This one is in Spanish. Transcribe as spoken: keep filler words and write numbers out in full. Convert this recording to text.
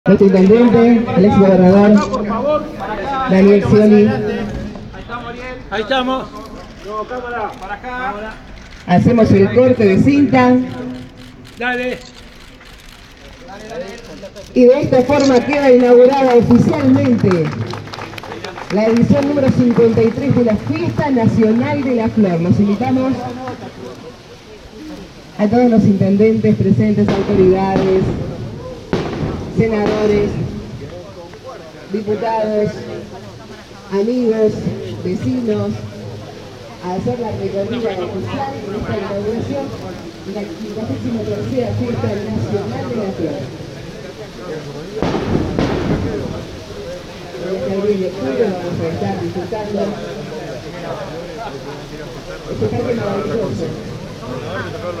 Nuestro intendente, el ex gobernador Daniel Scioli. Ahí estamos. No, cámara. Para acá. Hacemos el corte de cinta. Dale. Y de esta forma queda inaugurada oficialmente la edición número cincuenta y tres de la Fiesta Nacional de la Flor. Nos invitamos a todos los intendentes presentes, autoridades, senadores, diputados, amigos, vecinos, a hacer la recorrida oficial de esta inauguración de la quincuagésima tercera Fiesta Nacional de la Flor. Hasta el diez de julio vamos a estar disfrutando este parque maravilloso.